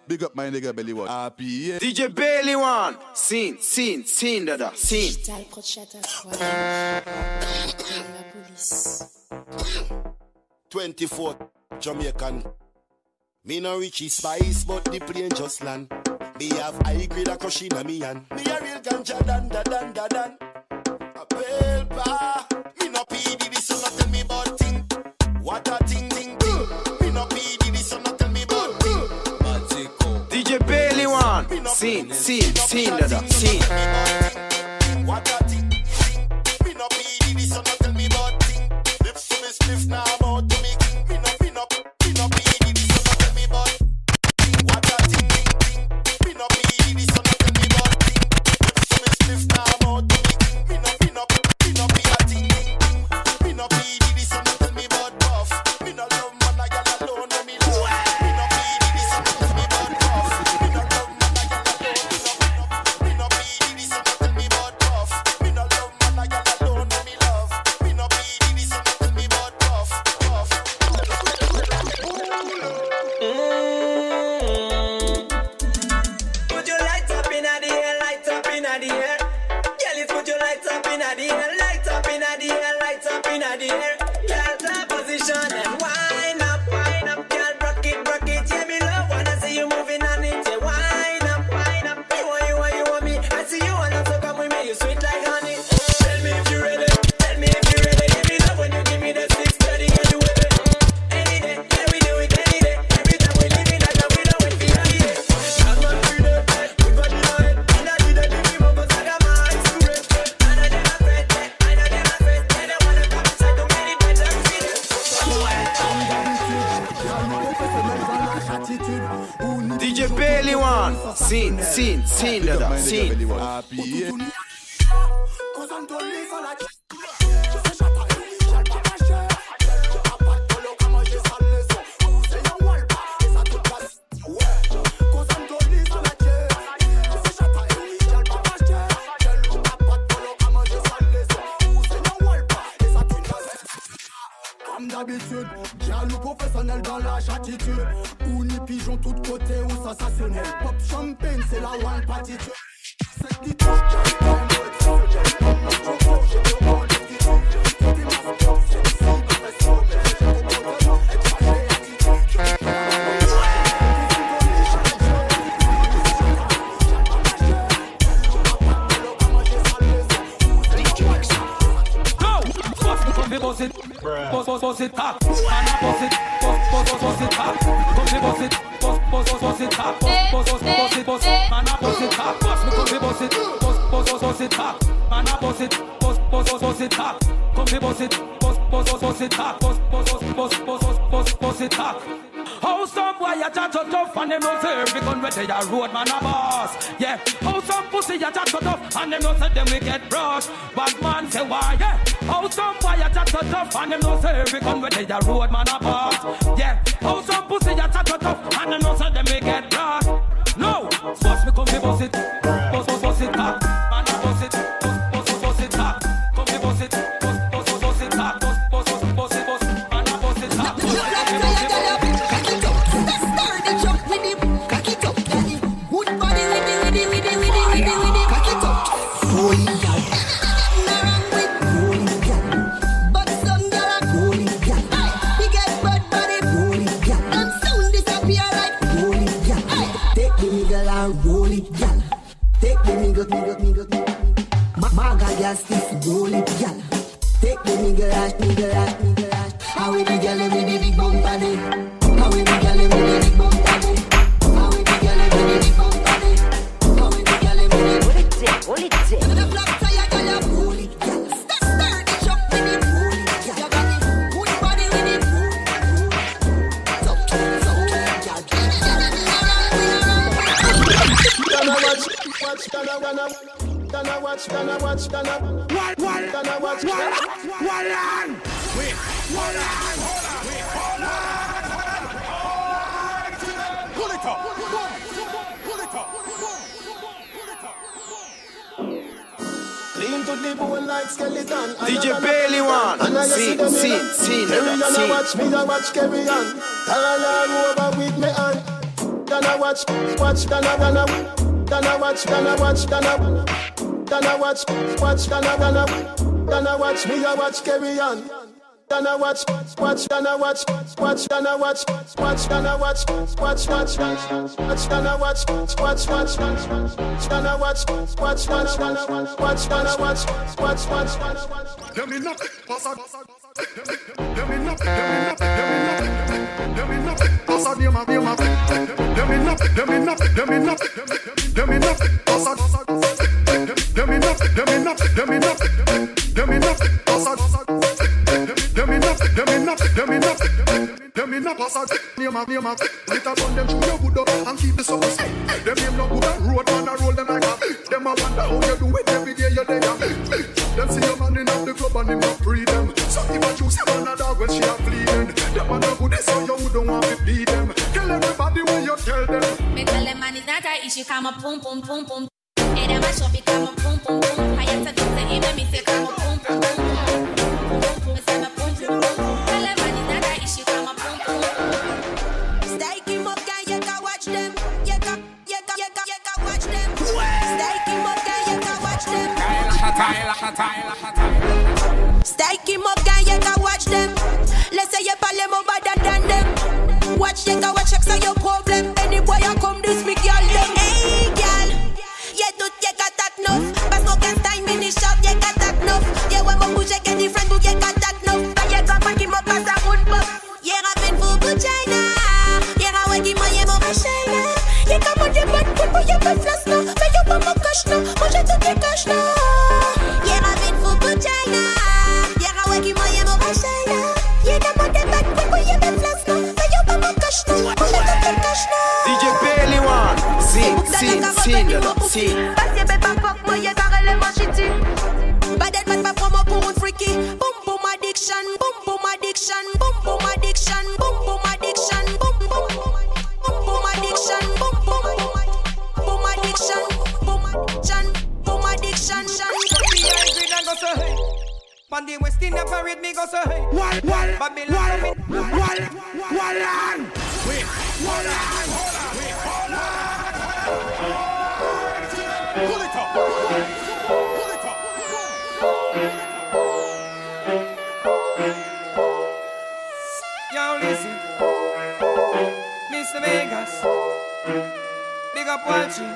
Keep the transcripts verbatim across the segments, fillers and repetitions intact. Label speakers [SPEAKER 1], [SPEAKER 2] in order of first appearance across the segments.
[SPEAKER 1] Big up my nigga Belly One. Happy, yeah.
[SPEAKER 2] D J Belly One. Scene, scene, scene, dada, scene.
[SPEAKER 3] twenty-four Jamaican. Me no Richie Spice, but the plane just land. Me have high grade a crush in a me hand. Me a real ganja dan da dan da dan. A pelpa. Me no P D D, so not tell me about thing. What a thing, thing, thing. Me no P D D, so not tell me about thing.
[SPEAKER 2] D J Belly One. Scene, scene, scene, dada, scene.
[SPEAKER 3] What a thing, thing. Me no P D D, so not tell me about thing. Lips to me spliff now about to me king. Me no, me no, me no P D D, so not tell me about thing. What a thing, thing, thing. Me no P D D, so not tell me about thing. Lips to me spliff now about to me king. Me no, me no, me no be a thing, thing, thing. Me no P D D, so not tell me about buff. Me no love man a gyal alone, no me love. Me no P D D, so not tell me about buff. Me no love man a gyal alone, me no. Me no P D D, so not tell me about buff. Me no love man a gyal alone, no me love. Me no P D D, so not tell me about buff, buff.
[SPEAKER 4] Put your lights up in the air, lights up in the air. Girl, it's put your lights up in the air, lights up in the air, lights up in the air. Girl, top position and wind up, wind up. Girl, rock it, rock it. Yeah, me love wanna see you moving on it. Yeah, wind up, wind up. You want, you want, you want me. I see you wanna so come with me. You sweet like honey. Tell me if you ready. Tell me if you ready. Give me love when you give me the six thirty. Can you with it? Any day, can we do it any day? Every time we live in that, we know it feel like it. I'm not free to bet. We got the night. And I did it. Give me more, 'cause I got my eyes to red. I know them afraid. I know them afraid. They don't wanna come inside to get it better. See this?
[SPEAKER 2] D J Belly One. Scene, scene, scene,
[SPEAKER 1] Big up
[SPEAKER 2] dada,
[SPEAKER 1] my nigga
[SPEAKER 2] scene.
[SPEAKER 1] Belly One. Happy, yeah.
[SPEAKER 5] Comme d'habitude, j'ai un loup professionnel dans la attitude. Ou ni pigeon tout de côté ou sensationnel. Pop champagne, c'est la one attitude. C'est qui touche,
[SPEAKER 6] boss it, boss boss boss it up, and I boss it, boss boss boss boss it up. Come me boss it, boss boss boss boss it up, boss boss boss boss it boss, and I boss it up. Boss me come me boss it, boss boss boss boss it up, and I boss it, boss boss boss boss it up. Come me boss it, boss boss boss boss it up, boss boss boss boss boss boss boss it up. How some boy a chat so tough and them know say every gun where they a road man a boss. Yeah, how some pussy a chat so tough and them know say them we get brushed. Bad man say why? Yeah, how some boy a chat so tough and them know say every gun where they a road man a boss. Yeah, how some pussy a chat so tough and them know say them we get brushed. No, boss me come me boss it, boss boss boss it up, man a boss it, boss boss boss boss it up, come me boss it, boss boss boss boss it up, boss boss boss boss it boss, man a boss it up.
[SPEAKER 5] Roll it, gal. Take the nigga, nigga, nigga, nigga. Maga gas, this roll it, gal. Take the nigga, ash, nigga, ash, nigga, ash. How we the gal with the big bump body? How we the gal with the big bump body? How we the gal with the big bump body? How we the gal with the roll it, take, roll it, take. The black tire, gal, roll it, gal. Stir the truck with the roll it, gal. You got the good body with the roll it. So, so, gal, gal.
[SPEAKER 3] Watch, gonna wanna, gonna watch, gonna watch, gonna
[SPEAKER 6] What, what,
[SPEAKER 3] gonna watch,
[SPEAKER 6] what, what, what on? Wait, what on? Hold on, wait, hold on, hold on. Pull it up, pull it up, pull it up.
[SPEAKER 3] Lean to the bone like skeleton.
[SPEAKER 2] D J Belly One. Scene, scene, scene,
[SPEAKER 3] Carry on,
[SPEAKER 2] scene.
[SPEAKER 3] watch me, I watch carry on. Carry on over with me on. Gonna watch.
[SPEAKER 7] watch, watch, Dana, Dana, Dana, watch, Dana, watch, Dana, Dana, watch, watch, Dana, Dana, Dana, watch, me, I watch, carry on. Dana, watch, watch, Dana, watch, watch, Dana, watch, watch, Dana, watch, watch, watch, watch, Dana, watch, watch, watch, Dana, watch, watch, watch, watch, Dana, watch, watch, watch, watch.
[SPEAKER 3] Let me not pass out. Let me not, let me not, let me not, let me not pass out near my near my. Let me not, let me not, let me not, let me not pass out. Let me not, let me not, let me not, let me not pass out. Let me not, let me not, let me not, let me not pass out near my near my. Little run them through your wood up and keep the sauce. Them name no good and road man and roll them like a. Them a wonder how you do it every day you're there. Them see your man in the club and him not free them. So if I choose him on a dog when she a fleeing. Them a no good so you don't want to beat them. Tell everybody when you tell them.
[SPEAKER 8] Me tell them man it's not a issue, come a pum pum pum pum. Hey them a shop it come a pum pum pum. I have to do the even me say come a pum pum pum. Me say me pum pum pum. Tell them man it's not a issue, come a pum pum pum. Stake him up, guy, you can watch them. You can, you can, you can, you can watch them. Stake him up, guy, you can watch them. Stake him up, guy, you can watch them. Let's say you parle more better than them. Watch, you can watch, check so your problem. Any boy you come this me girl them. Hey girl, you do you got that enough. But no can time in the shop, you got that enough. You want more push, you get different, but you got that enough. But you got him up as a good buff. You rapping for China. You are working my emo China. You come on the back, but you can flash now. But you want more cash now, moi je te cash now. You rapping for China. You are working my emo China. You come on the back, but you can flash now. But you want more cash now, moi je te cash now.
[SPEAKER 2] D J Bailey one, sin, sin, sin, sin.
[SPEAKER 8] Parce que ben pas fuck moi, y'a carrément shitty. But that man pas promo pour un freaky. Boom boom addiction, boom boom addiction, boom boom addiction, boom boom addiction, boom boom boom boom addiction, boom boom boom addiction, boom addiction, boom addiction.
[SPEAKER 4] Me I agree and go so hey. On the West Indian parade me go so hey.
[SPEAKER 3] Wall, wall,
[SPEAKER 4] Babylon,
[SPEAKER 3] wall, wall, wall on. Wait, hold on, hold on, wait, hold on. Pull it up, pull it up.
[SPEAKER 4] Yo, listen, Mister Vegas, big up Walchi.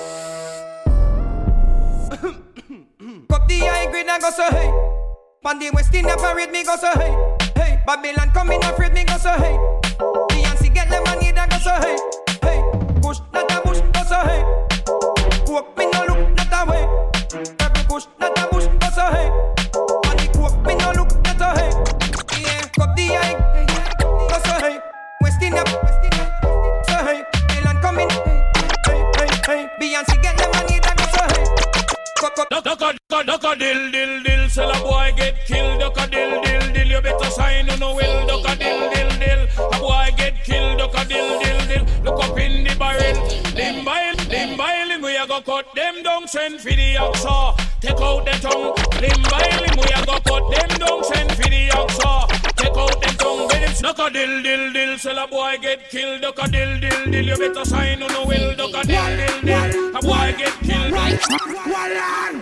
[SPEAKER 4] Cup the high grade and go so hey. On the West Indian parade me go so hey. Hey, Babylon come in afraid me go so hey. Beyonce get the money that go so hey. Hey, push not a bush go so hey. Coke me no look not a way. Every push not a bush go so hey. On the coke me no look not a hey. Yeah, cup the high go so hey. West Indian, West Indian, so hey. Babylon come in hey, hey, hey, hey. Beyonce get the money that go so hey.
[SPEAKER 9] Duck a, duck a dill, dill, dill. Sell a boy get killed. Duck a dill, dill, dill. You better sign on no will. Duck a dill, dill, dill. A boy get killed. Duck a dill, dill, dill. Look up in the barrel. Limb by limb by limb. We a go cut them down. Send for the oxa. Take out the tongue. Limb by limb. We a go cut them down. Send for the oxa. Take out the tongue. Duck a dill, dill, dill. Sell a boy get killed. Duck a dill, dill, dill. You better sign on no will. Duck a dill, dill, dill. A boy get killed.
[SPEAKER 3] Right, wall on.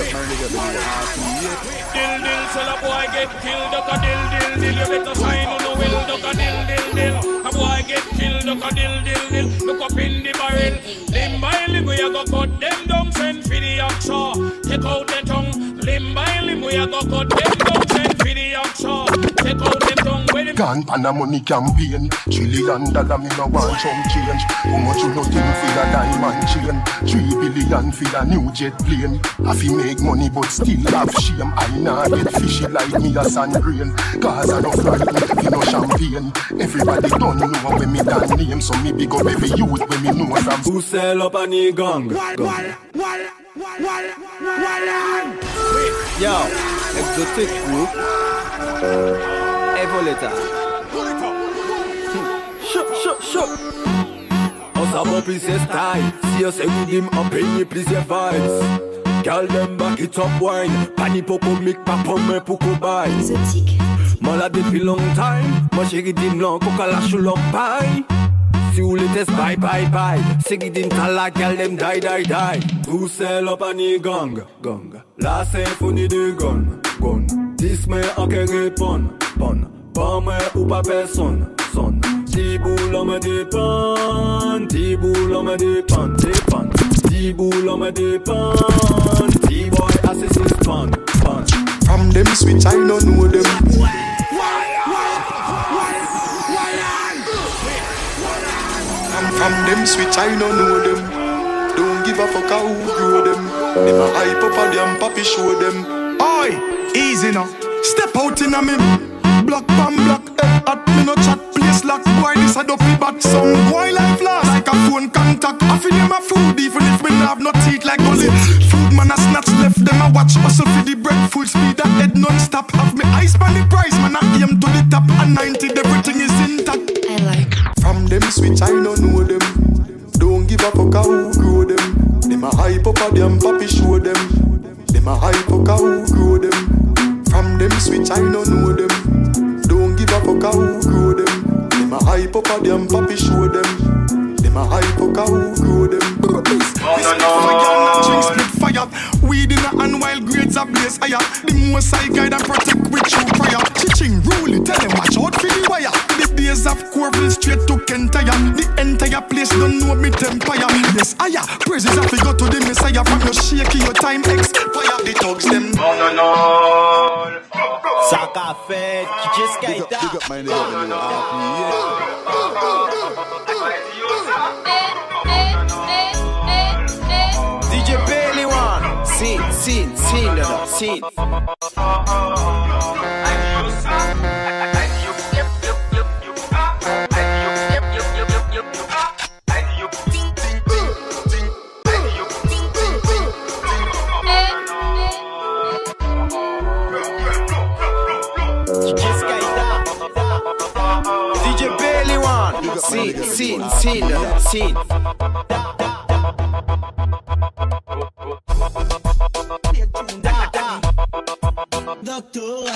[SPEAKER 9] Dill dill, sell a boy get killed. Duck a dill dill dill. You better sign on the will. Duck a dill dill dill. A boy get killed. Duck a dill dill dill. Look up in the barrel. Limb by limb we a go cut them down. Send for the oxa. Take out the tongue. Limb by limb we a go cut them down. Send for the oxa. Take out the tongue.
[SPEAKER 10] Gone pan a money campaign. Trillion dollar me no want some change. How much you no think for a diamond chain? Three billion for a new jet plane. I fi make money but still have shame. I nah get fishy like me a sand grain. Cause I don't fly me no champagne. Everybody don't know when me done name. So me big up every youth when me know from.
[SPEAKER 11] Who sell up a knee gang?
[SPEAKER 3] Wall, wall, wall, wall, wall on.
[SPEAKER 2] Yo, exotic group. Evoleta.
[SPEAKER 11] Shut, shut, shut. Us a bumpy say style. See us with him up in you please your vibes. Girl them back it up wine. Pani poco make papa me poco buy.
[SPEAKER 8] Exotique.
[SPEAKER 11] Malade depuis long time. Moi chérie dim long coca la chou l'ompaille. fuel it is bye bye bye. Sig it in tala girl them die die die. Who sell up a ni gang gang. La se funi de gun gun. Dis me ake repon pon. Pas me ou pas personne son. Ti boulot me dépend. Ti boulot me dépend dépend. Ti boulot me dépend. Ti boy assist pan pan.
[SPEAKER 10] From them switch I don't know them. From them switch I don't know them. Don't give a fuck how who grow them. Them a hype up a damn papi show them.
[SPEAKER 12] Oi, easy now. Step out in a me. Block bam block, head at me no chat. Place lock, boy this a dopey bat. Some boy life last like a phone contact. I feel them a food even if me no have no teeth like gully. Food man a snatch left them a watch. Hustle for the bread full speed that head non-stop. Have me eyes pan the price man a aim to the top. And ninety everything is intact.
[SPEAKER 8] I like.
[SPEAKER 10] From them switch I don't know them. Don't give a fuck how who grow them. Them a hype up a damn papi show them. Them a hype up a who grow them. From them switch I don't know them. Don't give a fuck how who grow them. Them a hype up a damn papi show them. Them a hype up a who grow them.
[SPEAKER 12] Drink split fire. Weed in a hand while grades are blaze higher. The most I guide and protect with true prayer. Teaching rule it, tell them watch out for the wire. The days of Corville straight to Kentire. The entire place don't know me empire. Yes, higher. Praises have to go to the Messiah. From your shaky your time expire. The thugs them.
[SPEAKER 13] Soca fed, just
[SPEAKER 1] Big up, big up my nigga,
[SPEAKER 2] D J Bailey one. Scene, scene, scene, da, scene. D J Bailey one. Scene, scene, scene, da, scene.
[SPEAKER 5] Doctora.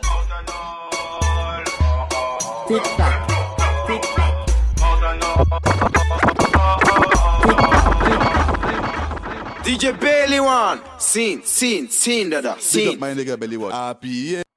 [SPEAKER 5] Tic tac, tic tac.
[SPEAKER 2] D J Bailey one. Scene, scene, scene, da, scene.
[SPEAKER 1] Big up my nigga belly one. Happy yeah.